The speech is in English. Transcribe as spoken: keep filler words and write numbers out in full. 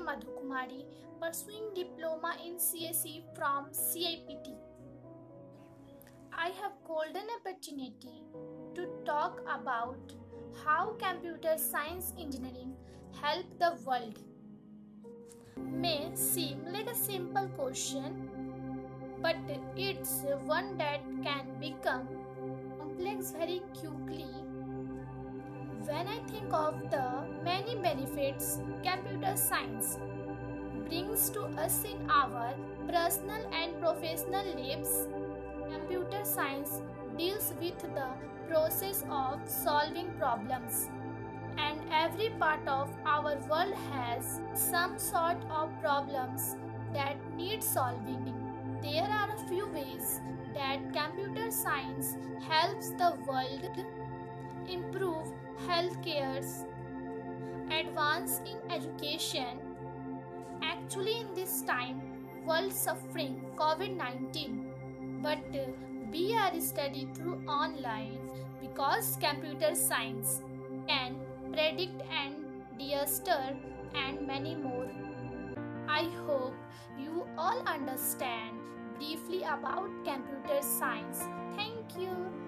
Madhu Kumari, pursuing diploma in C S E from C I P T. I have golden opportunity to talk about how computer science engineering help the world. May seem like a simple question, but it's one that can become complex very quickly. When I think of the many benefits computer science brings to us in our personal and professional lives, computer science deals with the process of solving problems, and every part of our world has some sort of problems that need solving. There are a few ways that computer science helps the world improve healthcare, advance in education. Actually, in this time, world suffering COVID nineteen, but we are studying through online because computer science can predict and disaster and many more. I hope you all understand briefly about computer science. Thank you.